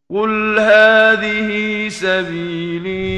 قل هذه سبيلي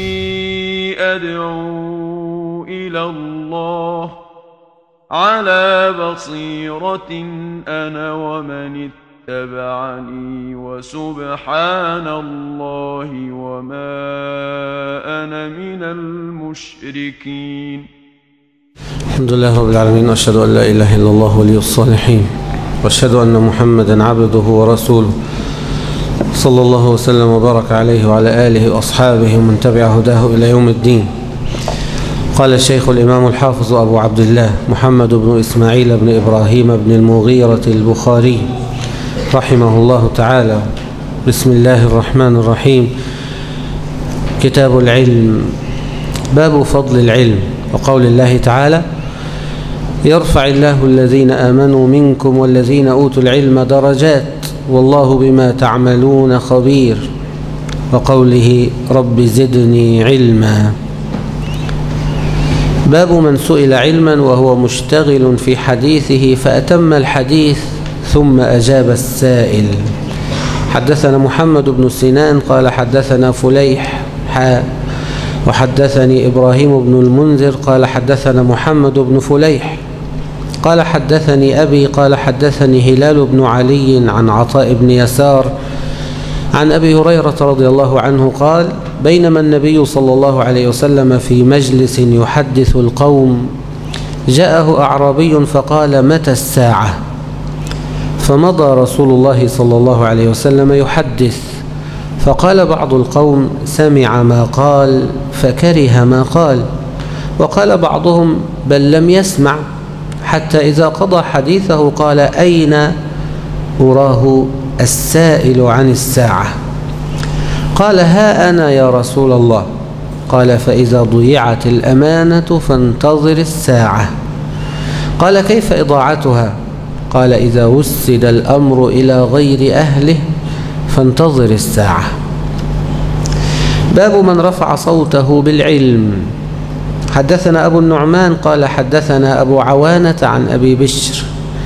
أدعو إلى الله على بصيرة أنا ومن اتبعني وسبحان الله وما أنا من المشركين. الحمد لله رب العالمين، وأشهد أن لا إله إلا الله ولي الصالحين، وأشهد أن محمدا عبده ورسوله صلى الله وسلم وبارك عليه وعلى آله وأصحابه ومن تبع هداه إلى يوم الدين. قال الشيخ الإمام الحافظ أبو عبد الله محمد بن إسماعيل بن إبراهيم بن المغيرة البخاري رحمه الله تعالى: بسم الله الرحمن الرحيم. كتاب العلم. باب فضل العلم، وقول الله تعالى: يرفع الله الذين آمنوا منكم والذين أوتوا العلم درجات والله بما تعملون خبير، وقوله: رب زدني علما. باب من سئل علما وهو مشتغل في حديثه فأتم الحديث ثم أجاب السائل. حدثنا محمد بن سنان قال حدثنا فليح وحدثني إبراهيم بن المنذر قال حدثنا محمد بن فليح قال حدثني أبي قال حدثني هلال بن علي عن عطاء بن يسار عن أبي هريرة رضي الله عنه قال: بينما النبي صلى الله عليه وسلم في مجلس يحدث القوم جاءه أعرابي فقال: متى الساعة؟ فمضى رسول الله صلى الله عليه وسلم يحدث، فقال بعض القوم: سمع ما قال فكره ما قال، وقال بعضهم: بل لم يسمع، حتى إذا قضى حديثه قال: أين أراه السائل عن الساعة؟ قال: ها أنا يا رسول الله. قال: فإذا ضيعت الأمانة فانتظر الساعة. قال: كيف إضاعتها؟ قال: إذا وسد الأمر إلى غير أهله فانتظر الساعة. باب من رفع صوته بالعلم. حدثنا أبو النعمان قال حدثنا أبو عوانة عن أبي بشر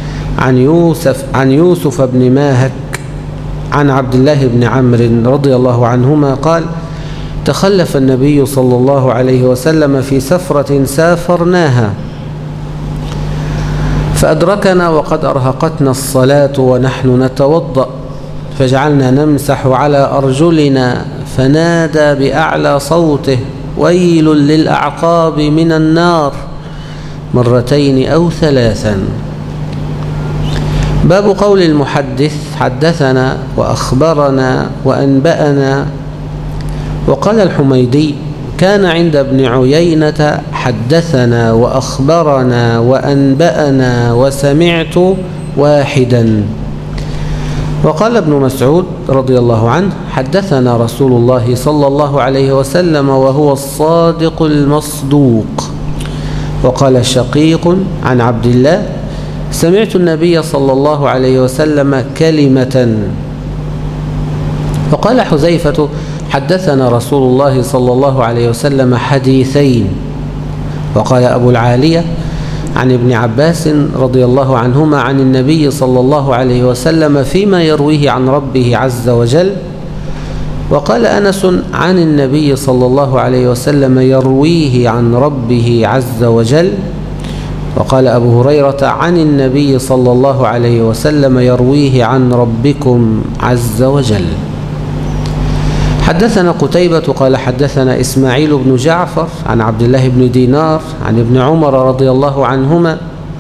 عن يوسف بن ماهك عن عبد الله بن عمرو رضي الله عنهما قال: تخلف النبي صلى الله عليه وسلم في سفرة سافرناها فأدركنا وقد أرهقتنا الصلاة ونحن نتوضأ، فجعلنا نمسح على أرجلنا، فنادى بأعلى صوته: ويل للأعقاب من النار، مرتين أو ثلاثا. باب قول المحدث حدثنا وأخبرنا وأنبأنا. وقال الحميدي: كان عند ابن عيينة حدثنا وأخبرنا وأنبأنا وسمعت واحدا. وقال ابن مسعود رضي الله عنه: حدثنا رسول الله صلى الله عليه وسلم وهو الصادق المصدوق. وقال شقيق عن عبد الله: سمعت النبي صلى الله عليه وسلم كلمة. وقال حذيفة: حدثنا رسول الله صلى الله عليه وسلم حديثين. وقال أبو العالية عن ابن عباس رضي الله عنهما عن النبي صلى الله عليه وسلم فيما يرويه عن ربه عز وجل. وقال أنس عن النبي صلى الله عليه وسلم يرويه عن ربه عز وجل. وقال أبو هريرة عن النبي صلى الله عليه وسلم يرويه عن ربكم عز وجل. حدثنا قتيبة قال حدثنا إسماعيل بن جعفر عن عبد الله بن دينار عن ابن عمر رضي الله عنهما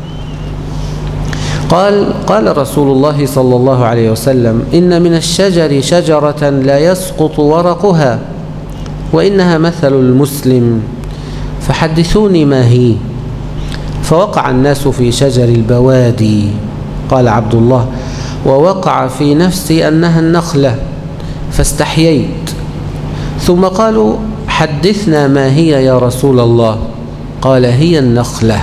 قال رسول الله صلى الله عليه وسلم: إن من الشجر شجرة لا يسقط ورقها وإنها مثل المسلم، فحدثوني ما هي. فوقع الناس في شجر البوادي. قال عبد الله: ووقع في نفسي أنها النخلة فاستحييت. ثم قالوا: حدثنا ما هي يا رسول الله؟ قال: هي النخلة.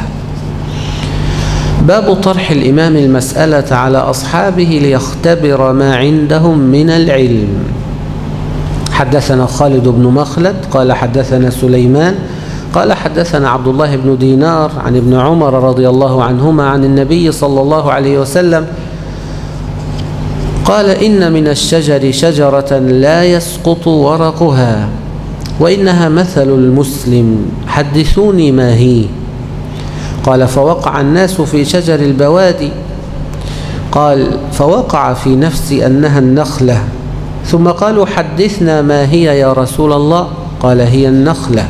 باب طرح الإمام المسألة على أصحابه ليختبر ما عندهم من العلم. حدثنا خالد بن مخلد قال حدثنا سليمان قال حدثنا عبد الله بن دينار عن ابن عمر رضي الله عنهما عن النبي صلى الله عليه وسلم قال إن من الشجر شجرة لا يسقط ورقها وإنها مثل المسلم، حدثوني ما هي؟ قال فوقع الناس في شجر البوادي. قال فوقع في نفسي أنها النخلة، ثم قالوا حدثنا ما هي يا رسول الله؟ قال هي النخلة.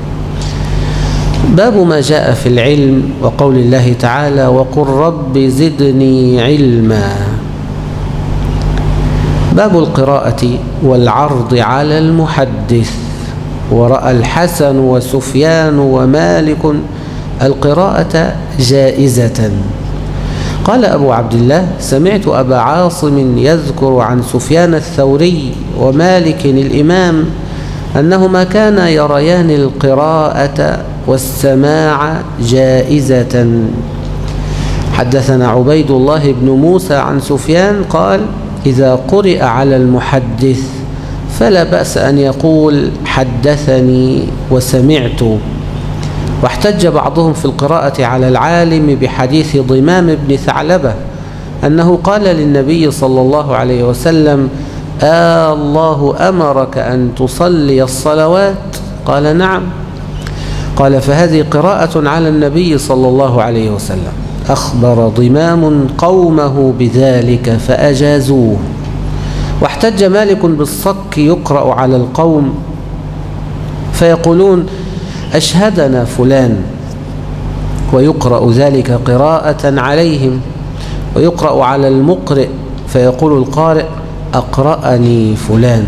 باب ما جاء في العلم وقول الله تعالى وقل رب زدني علما. باب القراءة والعرض على المحدث. ورأى الحسن وسفيان ومالك القراءة جائزة. قال أبو عبد الله سمعت أبا عاصم يذكر عن سفيان الثوري ومالك الإمام أنهما كانا يريان القراءة والسماع جائزة. حدثنا عبيد الله بن موسى عن سفيان قال إذا قرئ على المحدث فلا بأس أن يقول حدثني وسمعت. واحتج بعضهم في القراءة على العالم بحديث ضمام بن ثعلبة أنه قال للنبي صلى الله عليه وسلم الله أمرك أن تصلي الصلوات؟ قال نعم. قال فهذه قراءة على النبي صلى الله عليه وسلم. أخبر ضمام قومه بذلك فأجازوه. واحتج مالك بالصك يقرأ على القوم فيقولون أشهدنا فلان، ويقرأ ذلك قراءة عليهم. ويقرأ على المقرئ فيقول القارئ أقرأني فلان.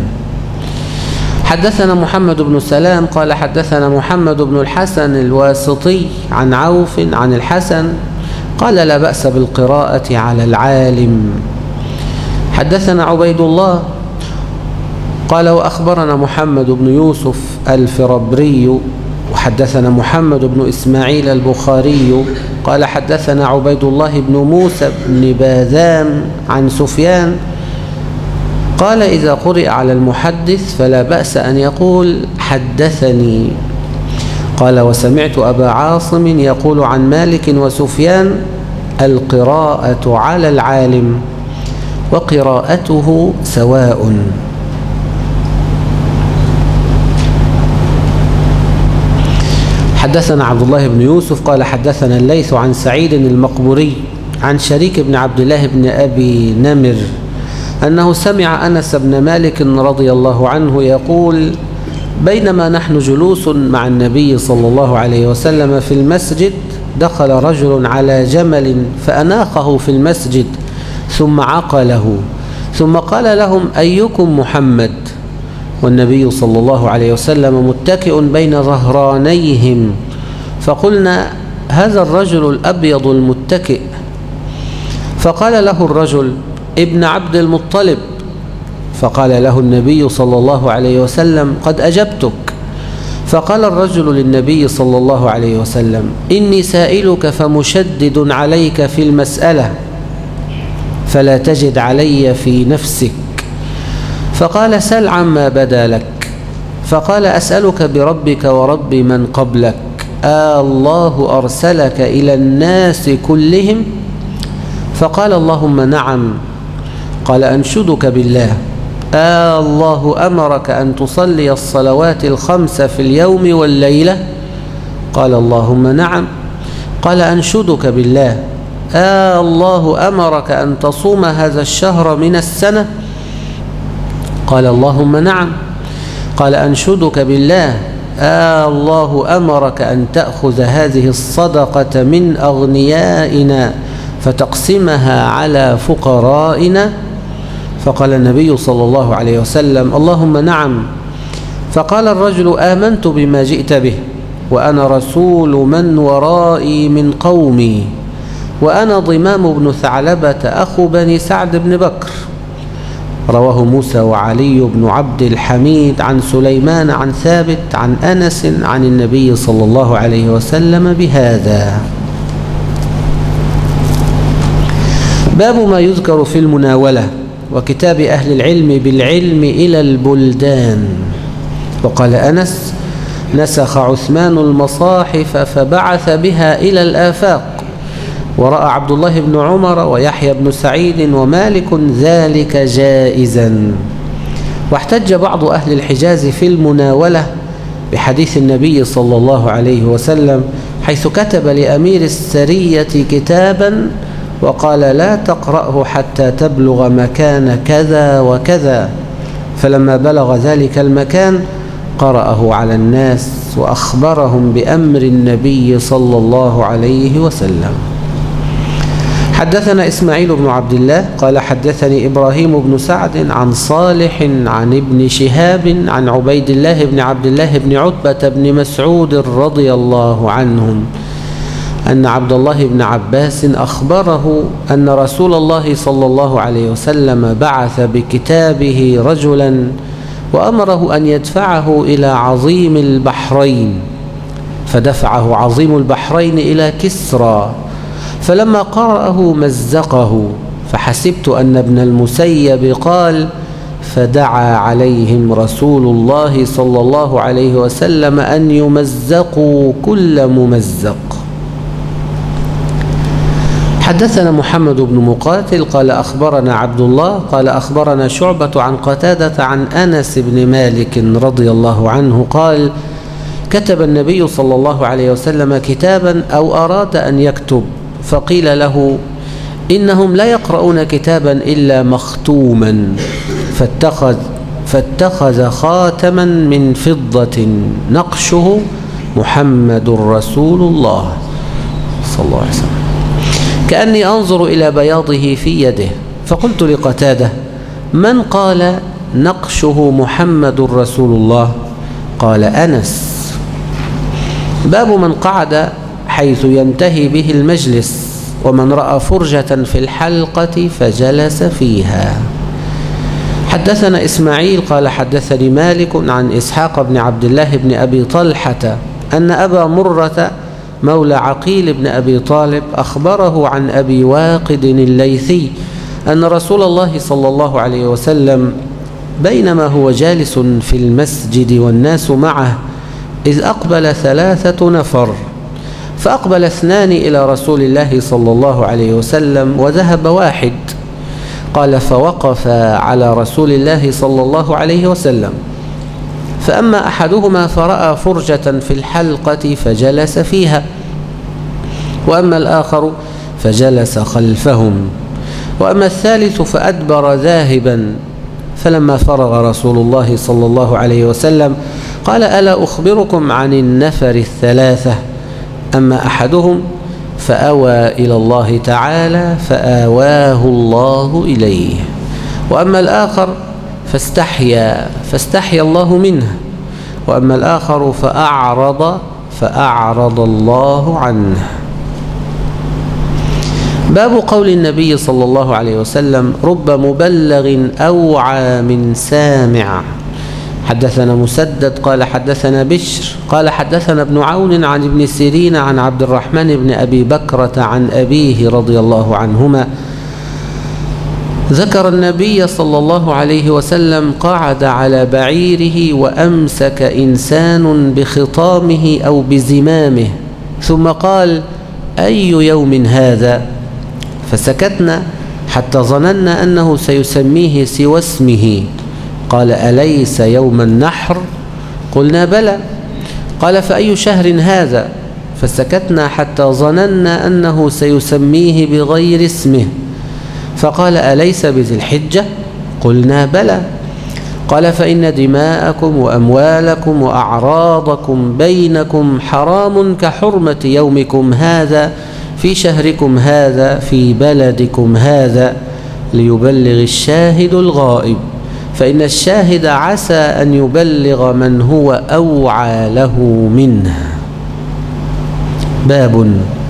حدثنا محمد بن سلام قال حدثنا محمد بن الحسن الواسطي عن عوف عن الحسن قال لا بأس بالقراءة على العالم. حدثنا عبيد الله قال وأخبرنا محمد بن يوسف الفربري وحدثنا محمد بن إسماعيل البخاري قال حدثنا عبيد الله بن موسى بن باذام عن سفيان قال إذا قرئ على المحدث فلا بأس أن يقول حدثني. قال وسمعت أبا عاصم يقول عن مالك وسفيان القراءة على العالم وقراءته سواء. حدثنا عبد الله بن يوسف قال حدثنا الليث عن سعيد المقبوري عن شريك بن عبد الله بن أبي نمر أنه سمع أنس بن مالك رضي الله عنه يقول بينما نحن جلوس مع النبي صلى الله عليه وسلم في المسجد دخل رجل على جمل فأناخه في المسجد ثم عقله ثم قال لهم أيكم محمد؟ والنبي صلى الله عليه وسلم متكئ بين ظهرانيهم فقلنا هذا الرجل الأبيض المتكئ. فقال له الرجل ابن عبد المطلب. فقال له النبي صلى الله عليه وسلم قد أجبتك. فقال الرجل للنبي صلى الله عليه وسلم إني سائلك فمشدد عليك في المسألة فلا تجد علي في نفسك. فقال سل عما بدا لك. فقال أسألك بربك ورب من قبلك الله أرسلك إلى الناس كلهم؟ فقال اللهم نعم. قال أنشدك بالله الله أمرك أن تصلي الصلوات الخمس في اليوم والليلة؟ قال اللهم نعم. قال أنشدك بالله الله أمرك أن تصوم هذا الشهر من السنة؟ قال اللهم نعم. قال أنشدك بالله الله أمرك أن تأخذ هذه الصدقة من أغنيائنا فتقسمها على فقرائنا؟ فقال النبي صلى الله عليه وسلم اللهم نعم. فقال الرجل آمنت بما جئت به وأنا رسول من ورائي من قومي وأنا ضمام بن ثعلبة أخو بني سعد بن بكر. رواه موسى وعلي بن عبد الحميد عن سليمان عن ثابت عن أنس عن النبي صلى الله عليه وسلم بهذا. باب ما يذكر في المناولة وكتاب أهل العلم بالعلم إلى البلدان. وقال أنس نسخ عثمان المصاحف فبعث بها إلى الآفاق ورأى عبد الله بن عمر ويحيى بن سعيد ومالك ذلك جائزا. واحتج بعض أهل الحجاز في المناولة بحديث النبي صلى الله عليه وسلم حيث كتب لأمير السرية كتابا وقال لا تقرأه حتى تبلغ مكان كذا وكذا، فلما بلغ ذلك المكان قرأه على الناس وأخبرهم بأمر النبي صلى الله عليه وسلم. حدثنا إسماعيل بن عبد الله قال حدثني إبراهيم بن سعد عن صالح عن ابن شهاب عن عبيد الله بن عبد الله بن عتبة بن مسعود رضي الله عنهم أن عبد الله بن عباس أخبره أن رسول الله صلى الله عليه وسلم بعث بكتابه رجلا وأمره أن يدفعه إلى عظيم البحرين، فدفعه عظيم البحرين إلى كسرى، فلما قرأه مزقه، فحسبت أن ابن المسيب قال فدعا عليهم رسول الله صلى الله عليه وسلم أن يمزقوا كل ممزق. حدثنا محمد بن مقاتل قال أخبرنا عبد الله قال أخبرنا شعبة عن قتادة عن أنس بن مالك رضي الله عنه قال كتب النبي صلى الله عليه وسلم كتابا أو أراد أن يكتب، فقيل له إنهم لا يقرؤون كتابا إلا مختوما، فاتخذ خاتما من فضة نقشه محمد رسول الله صلى الله عليه وسلم كأني أنظر إلى بياضه في يده، فقلت لقتادة من قال نقشه محمد رسول الله؟ قال أنس. باب من قعد حيث ينتهي به المجلس ومن رأى فرجة في الحلقة فجلس فيها. حدثنا إسماعيل قال حدثني مالك عن إسحاق بن عبد الله بن أبي طلحة أن أبا مرة مولى عقيل بن أبي طالب أخبره عن أبي واقد الليثي أن رسول الله صلى الله عليه وسلم بينما هو جالس في المسجد والناس معه إذ أقبل 3 نفر، فأقبل 2 إلى رسول الله صلى الله عليه وسلم وذهب 1. قال فوقف على رسول الله صلى الله عليه وسلم، فأما أحدهما فرأى فرجة في الحلقة فجلس فيها، وأما الآخر فجلس خلفهم، وأما الثالث فأدبر ذاهبا. فلما فرغ رسول الله صلى الله عليه وسلم قال ألا أخبركم عن النفر 3؟ أما أحدهم فأوى إلى الله تعالى فآواه الله إليه، وأما الآخر فاستحيا الله منه، وأما الآخر فأعرض الله عنه. باب قول النبي صلى الله عليه وسلم رب مبلغ أوعى من سامع. حدثنا مسدد قال حدثنا بشر قال حدثنا ابن عون عن ابن سيرين عن عبد الرحمن بن أبي بكرة عن أبيه رضي الله عنهما ذكر النبي صلى الله عليه وسلم قعد على بعيره وأمسك إنسان بخطامه أو بزمامه، ثم قال أي يوم هذا؟ فسكتنا حتى ظننا أنه سيسميه سوى اسمه. قال أليس يوم النحر؟ قلنا بلى. قال فأي شهر هذا؟ فسكتنا حتى ظننا أنه سيسميه بغير اسمه. فقال أليس بذي الحجة؟ قلنا بلى. قال فإن دماءكم وأموالكم وأعراضكم بينكم حرام كحرمة يومكم هذا في شهركم هذا في بلدكم هذا، ليبلغ الشاهد الغائب، فإن الشاهد عسى أن يبلغ من هو أوعى له منه. باب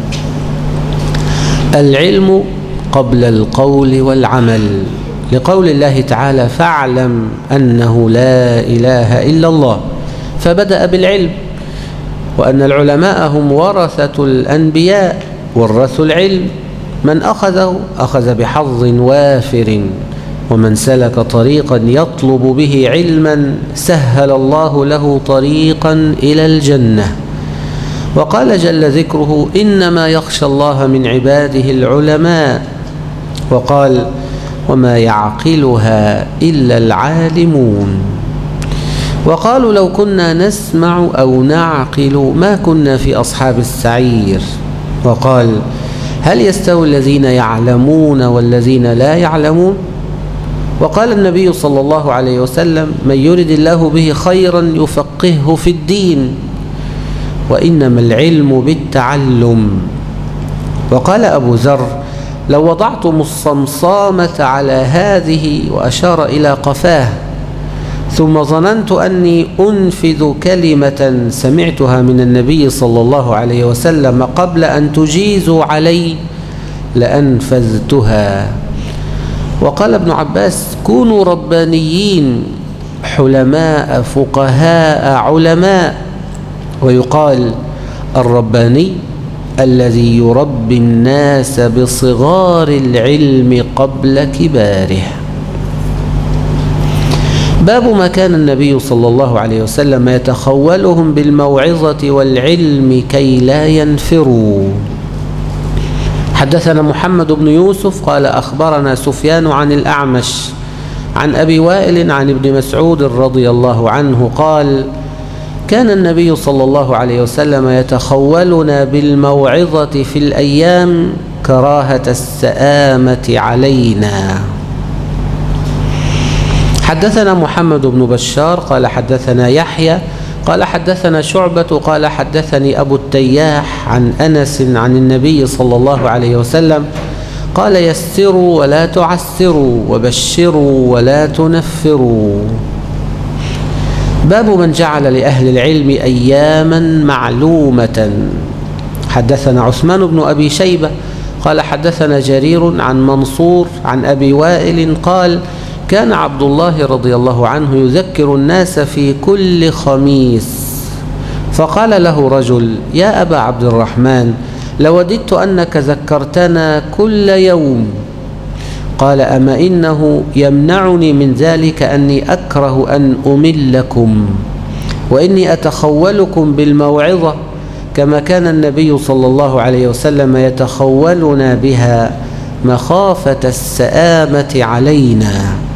العلم قبل القول والعمل، لقول الله تعالى فاعلم أنه لا إله إلا الله، فبدأ بالعلم، وأن العلماء هم ورثة الأنبياء ورثوا العلم، من أخذه أخذ بحظ وافر، ومن سلك طريقا يطلب به علما سهل الله له طريقا إلى الجنة. وقال جل ذكره: إنما يخشى الله من عباده العلماء. وقال: وما يعقلها إلا العالمون. وقالوا: لو كنا نسمع أو نعقل ما كنا في أصحاب السعير. وقال: هل يستوي الذين يعلمون والذين لا يعلمون؟ وقال النبي صلى الله عليه وسلم: من يرد الله به خيرا يفقهه في الدين، وإنما العلم بالتعلم. وقال أبو ذر: لو وضعتم الصمصامة على هذه، وأشار إلى قفاه، ثم ظننت أني أنفذ كلمة سمعتها من النبي صلى الله عليه وسلم قبل أن تجيزوا علي لأنفذتها. وقال ابن عباس: كونوا ربانيين حلماء فقهاء علماء. ويقال: الرباني الذي يربي الناس بصغار العلم قبل كباره. باب ما كان النبي صلى الله عليه وسلم يتخولهم بالموعظة والعلم كي لا ينفروا. حدثنا محمد بن يوسف قال أخبرنا سفيان عن الأعمش عن أبي وائل عن ابن مسعود رضي الله عنه قال: كان النبي صلى الله عليه وسلم يتخولنا بالموعظة في الأيام كراهة السآمة علينا. حدثنا محمد بن بشار قال حدثنا يحيى قال حدثنا شعبة قال حدثني أبو التياح عن أنس عن النبي صلى الله عليه وسلم قال: يسروا ولا تعسروا، وبشروا ولا تنفروا. باب من جعل لأهل العلم أياما معلومة. حدثنا عثمان بن أبي شيبة قال حدثنا جرير عن منصور عن أبي وائل قال: كان عبد الله رضي الله عنه يذكر الناس في كل خميس، فقال له رجل: يا أبا عبد الرحمن، لوددت أنك ذكرتنا كل يوم. قال: أما إنه يمنعني من ذلك أني أكره أن أملكم، وإني أتخولكم بالموعظة كما كان النبي صلى الله عليه وسلم يتخولنا بها مخافة السآمة علينا.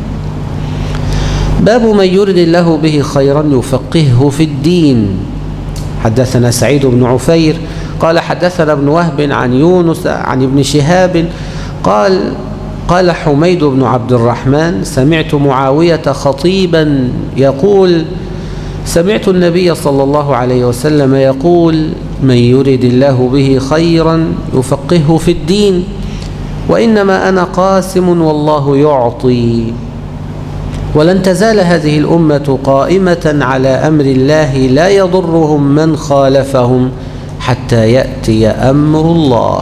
باب من يرد الله به خيرا يفقهه في الدين. حدثنا سعيد بن عفير قال حدثنا ابن وهب عن يونس عن ابن شهاب قال حميد بن عبد الرحمن: سمعت معاوية خطيبا يقول: سمعت النبي صلى الله عليه وسلم يقول: من يرد الله به خيرا يفقهه في الدين، وإنما أنا قاسم والله يعطي. ولن تزال هذه الأمة قائمة على أمر الله لا يضرهم من خالفهم حتى يأتي أمر الله.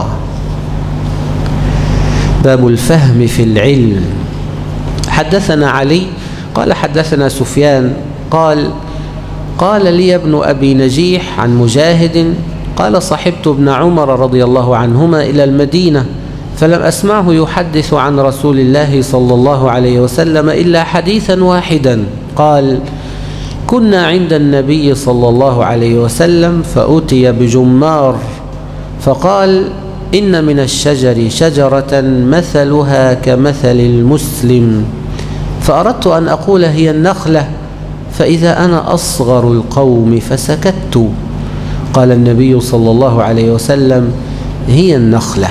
باب الفهم في العلم. حدثنا علي قال حدثنا سفيان قال لي ابن أبي نجيح عن مجاهد قال: صحبت ابن عمر رضي الله عنهما إلى المدينة، فلم أسمعه يحدث عن رسول الله صلى الله عليه وسلم إلا حديثا واحدا. قال: كنا عند النبي صلى الله عليه وسلم فأتي بجمار، فقال: إن من الشجر شجرة مثلها كمثل المسلم، فأردت أن أقول هي النخلة، فإذا أنا أصغر القوم فسكت. قال النبي صلى الله عليه وسلم: هي النخلة.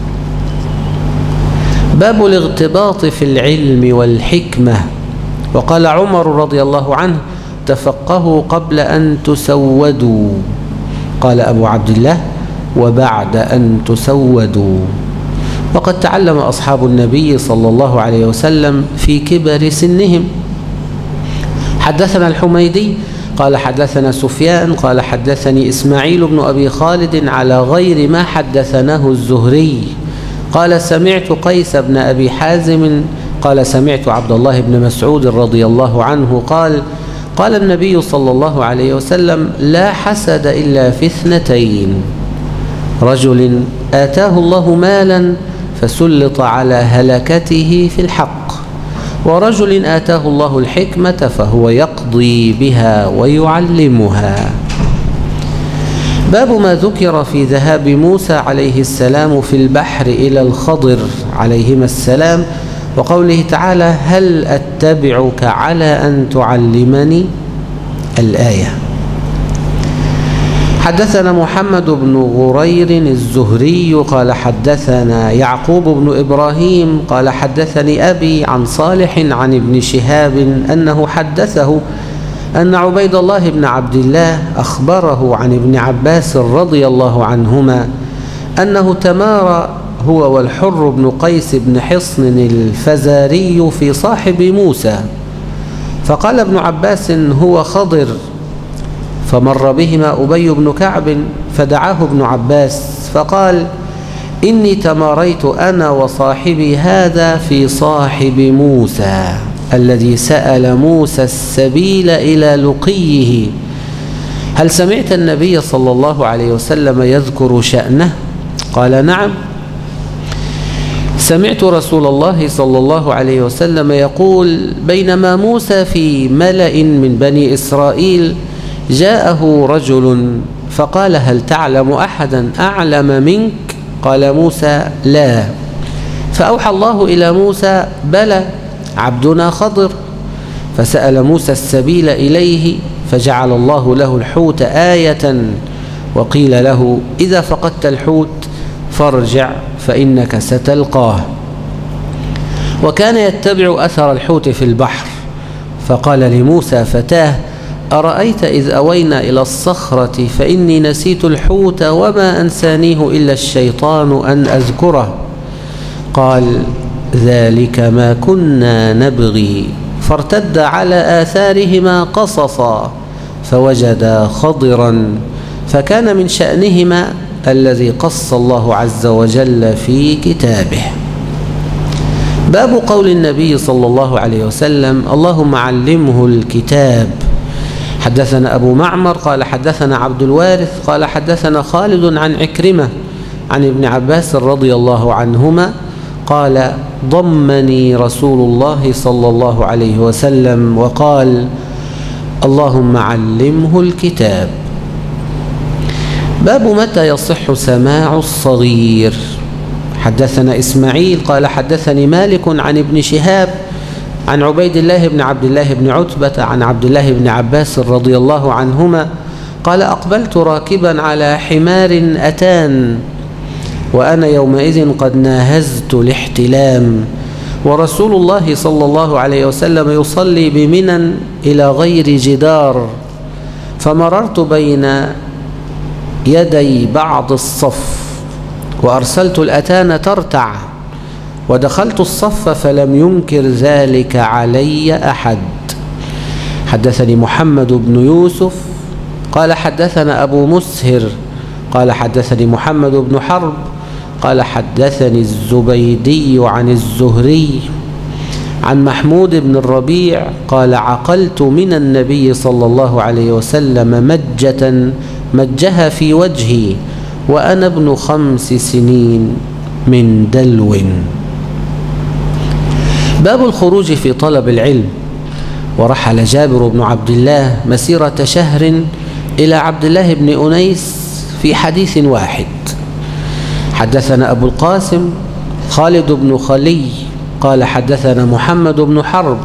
باب الاغتباط في العلم والحكمة. وقال عمر رضي الله عنه: تفقهوا قبل أن تسودوا. قال أبو عبد الله: وبعد أن تسودوا. وقد تعلم أصحاب النبي صلى الله عليه وسلم في كبر سنهم. حدثنا الحميدي قال حدثنا سفيان قال حدثني إسماعيل بن أبي خالد على غير ما حدثناه الزهري قال: سمعت قيس بن أبي حازم قال: سمعت عبد الله بن مسعود رضي الله عنه قال النبي صلى الله عليه وسلم: لا حسد إلا في اثنتين: رجل آتاه الله مالا فسلط على هلكته في الحق، ورجل آتاه الله الحكمة فهو يقضي بها ويعلمها. باب ما ذكر في ذهاب موسى عليه السلام في البحر إلى الخضر عليهما السلام وقوله تعالى هل أتبعك على أن تعلمني الآية. حدثنا محمد بن غرير الزهري قال حدثنا يعقوب بن إبراهيم قال حدثني أبي عن صالح عن ابن شهاب أنه حدثه أن عبيد الله بن عبد الله أخبره عن ابن عباس رضي الله عنهما أنه تمارى هو والحر بن قيس بن حصن الفزاري في صاحب موسى، فقال ابن عباس هو خضر، فمر بهما أبي بن كعب فدعاه ابن عباس فقال إني تماريت أنا وصاحبي هذا في صاحب موسى الذي سأل موسى السبيل إلى لقيه، هل سمعت النبي صلى الله عليه وسلم يذكر شأنه؟ قال نعم، سمعت رسول الله صلى الله عليه وسلم يقول بينما موسى في ملأ من بني إسرائيل جاءه رجل فقال هل تعلم أحدا أعلم منك؟ قال موسى لا، فأوحى الله إلى موسى بلى عبدنا خضر، فسأل موسى السبيل إليه فجعل الله له الحوت آية، وقيل له إذا فقدت الحوت فارجع فإنك ستلقاه، وكان يتبع أثر الحوت في البحر، فقال لموسى فتاه أرأيت إذ أوينا إلى الصخرة فإني نسيت الحوت وما أنسانيه إلا الشيطان أن أذكره، قال ذلك ما كنا نبغي، فارتد على آثارهما قصصا فوجدا خضرا، فكان من شأنهما الذي قص الله عز وجل في كتابه. باب قول النبي صلى الله عليه وسلم اللهم علمه الكتاب. حدثنا أبو معمر قال حدثنا عبد الوارث قال حدثنا خالد عن عكرمة عن ابن عباس رضي الله عنهما قال ضمني رسول الله صلى الله عليه وسلم وقال اللهم علمه الكتاب. باب متى يصح سماع الصغير. حدثنا إسماعيل قال حدثني مالك عن ابن شهاب عن عبيد الله بن عبد الله بن عتبة عن عبد الله بن عباس رضي الله عنهما قال أقبلت راكبا على حمار أتان وأنا يومئذ قد ناهزت الاحتلام، ورسول الله صلى الله عليه وسلم يصلي بمنى إلى غير جدار، فمررت بين يدي بعض الصف وأرسلت الأتان ترتع، ودخلت الصف فلم ينكر ذلك علي أحد. حدثني محمد بن يوسف قال حدثنا أبو مسهر قال حدثني محمد بن حرب قال حدثني الزبيدي عن الزهري عن محمود بن الربيع قال عقلت من النبي صلى الله عليه وسلم مجة مجها في وجهي وأنا ابن 5 سنين من دلو. باب الخروج في طلب العلم. ورحل جابر بن عبد الله مسيرة شهر إلى عبد الله بن أنيس في حديث واحد. حدثنا أبو القاسم خالد بن خلي قال حدثنا محمد بن حرب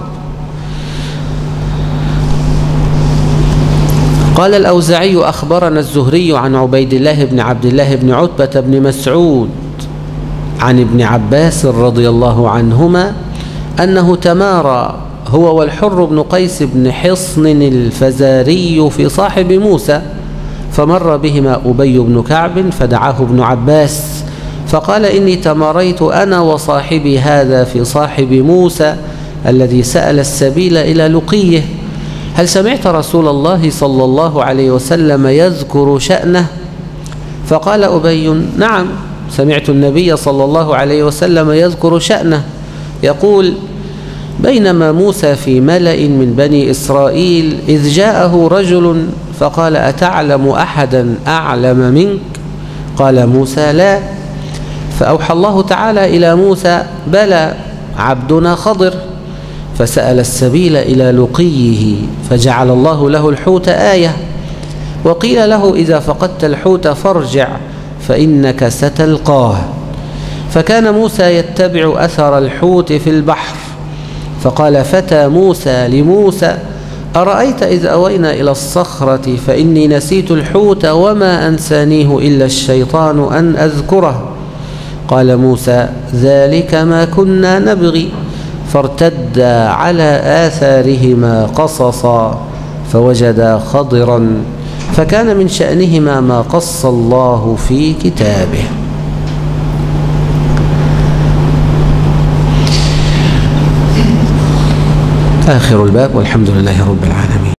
قال الأوزاعي أخبرنا الزهري عن عبيد الله بن عبد الله بن عتبة بن مسعود عن ابن عباس رضي الله عنهما أنه تمارى هو والحر بن قيس بن حصن الفزاري في صاحب موسى، فمر بهما أبي بن كعب فدعاه ابن عباس فقال إني تماريت أنا وصاحبي هذا في صاحب موسى الذي سأل السبيل إلى لقيه، هل سمعت رسول الله صلى الله عليه وسلم يذكر شأنه؟ فقال أبي نعم، سمعت النبي صلى الله عليه وسلم يذكر شأنه يقول بينما موسى في ملأ من بني إسرائيل إذ جاءه رجل فقال أتعلم أحدا أعلم منك؟ قال موسى لا، فأوحى الله تعالى إلى موسى بلى عبدنا خضر، فسأل السبيل إلى لقيه فجعل الله له الحوت آية، وقيل له إذا فقدت الحوت فارجع فإنك ستلقاه. فكان موسى يتبع أثر الحوت في البحر. فقال فتى موسى لموسى أرأيت إذ أوينا إلى الصخرة فإني نسيت الحوت وما أنسانيه إلا الشيطان أن أذكره. قال موسى ذلك ما كنا نبغي. فارتدا على آثارهما قصصا فوجدا خضرا فكان من شأنهما ما قص الله في كتابه. آخر الباب والحمد لله رب العالمين.